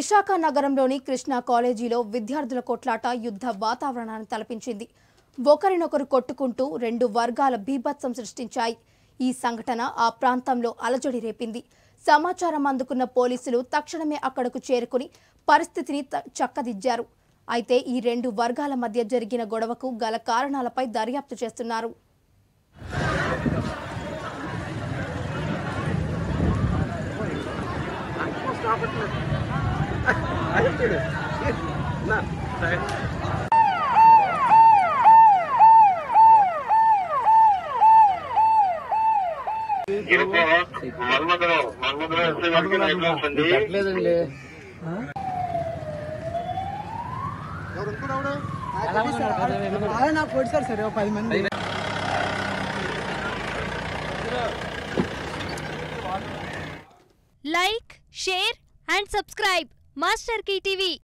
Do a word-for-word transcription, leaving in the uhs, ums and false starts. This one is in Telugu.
విశాఖ నగరంలోని కృష్ణ కాలేజీలో విద్యార్థుల కొట్లాట యుద్ధ వాతావరణాన్ని తలపించింది. ఒకరినొకరు కొట్టుకుంటూ రెండు వర్గాల బీభత్సం సృష్టించాయి. ఈ సంఘటన ఆ ప్రాంతంలో అలజడి రేపింది. సమాచారం అందుకున్న పోలీసులు తక్షణమే అక్కడకు చేరుకుని పరిస్థితిని చక్కదిద్దారు. అయితే ఈ రెండు వర్గాల మధ్య జరిగిన గొడవకు గల కారణాలపై దర్యాప్తు చేస్తున్నారు. Like, share and subscribe Masterkey T V.